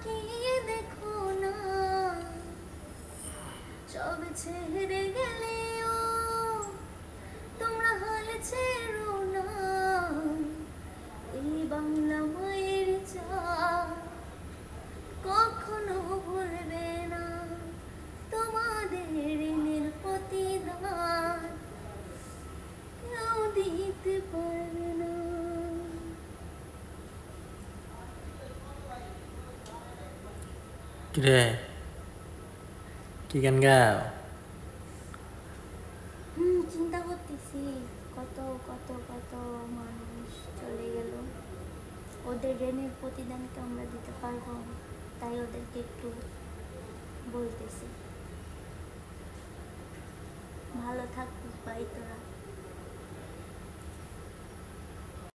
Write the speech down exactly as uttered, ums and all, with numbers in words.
তাকিয়ে দেখো না, সব ছেড়ে গেলেও তোমরা হাল ছেড়ো না। এই বাংলা মায়ের চাল কখনো ভুলবে না, তোমাদের ঋণের প্রতিদান কেউ দিতে পারবে না। কিরে কি গান গাও? হুম চিন্তা করতেছি, কত কত কত মানুষ চলে গেল, ওদের ঋণের প্রতিদান তো আমরা দিতে পারবো না, তাই ওদেরকে একটু বলতেছি ভালো থাকুক ভাই তোরা।